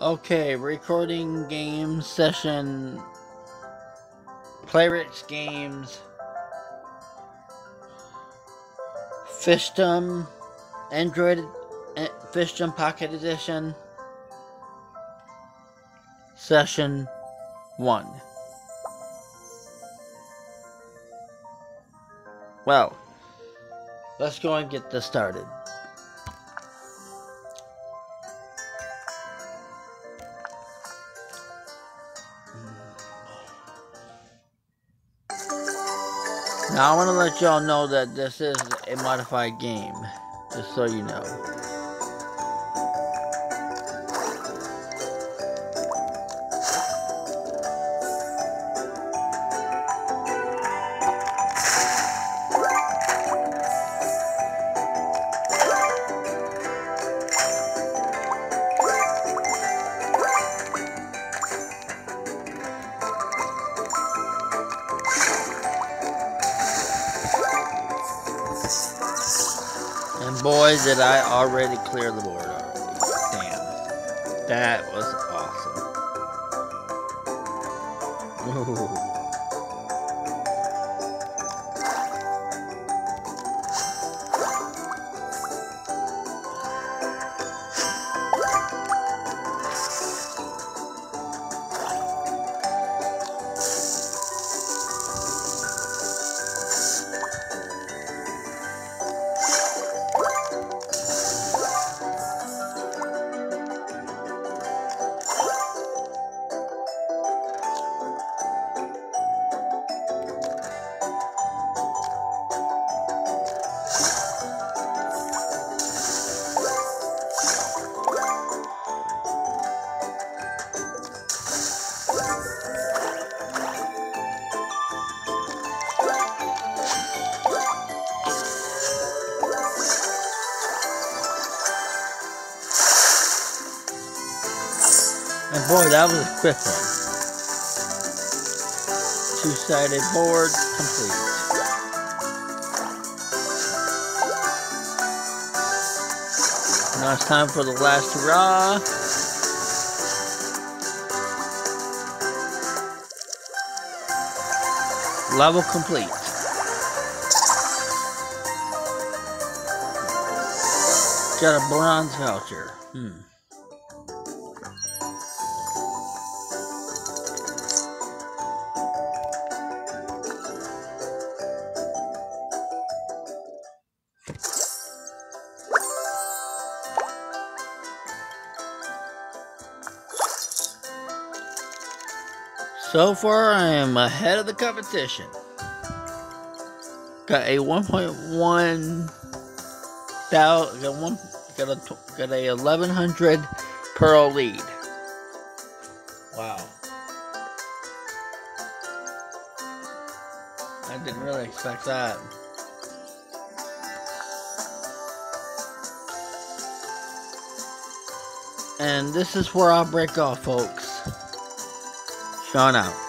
Okay, recording game session. Playrich Games. Fishdom Android Fishdom Pocket Edition. Session 1. Well, let's go and get this started. Now I want to let y'all know that this is a modified game, just so you know. And boy, did I already clear the board already. Damn. That was awesome. Ooh. And boy, that was a quick one. Two-sided board complete. Now it's time for the last hurrah. Level complete. Got a bronze voucher. So far, I am ahead of the competition. Got a 1.1 thousand, got a 1100 pearl lead. Wow. I didn't really expect that. And this is where I'll break off, folks. Sean out.